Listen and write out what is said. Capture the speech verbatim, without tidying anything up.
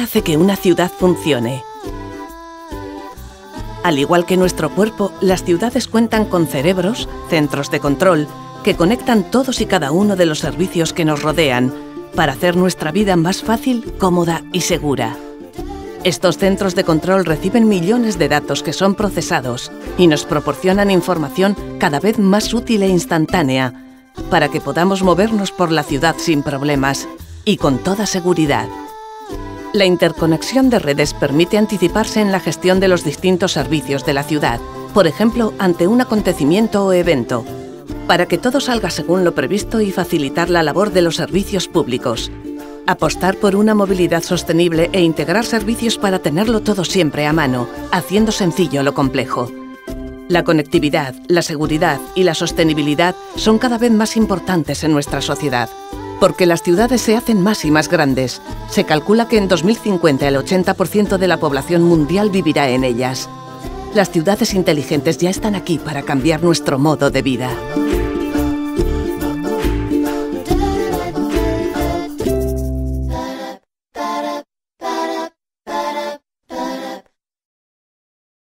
hace que una ciudad funcione. Al igual que nuestro cuerpo, las ciudades cuentan con cerebros, centros de control, que conectan todos y cada uno de los servicios que nos rodean para hacer nuestra vida más fácil, cómoda y segura. Estos centros de control reciben millones de datos que son procesados y nos proporcionan información cada vez más útil e instantánea para que podamos movernos por la ciudad sin problemas y con toda seguridad. La interconexión de redes permite anticiparse en la gestión de los distintos servicios de la ciudad, por ejemplo, ante un acontecimiento o evento, para que todo salga según lo previsto y facilitar la labor de los servicios públicos. Apostar por una movilidad sostenible e integrar servicios para tenerlo todo siempre a mano, haciendo sencillo lo complejo. La conectividad, la seguridad y la sostenibilidad son cada vez más importantes en nuestra sociedad, porque las ciudades se hacen más y más grandes. Se calcula que en dos mil cincuenta el ochenta por ciento de la población mundial vivirá en ellas. Las ciudades inteligentes ya están aquí para cambiar nuestro modo de vida.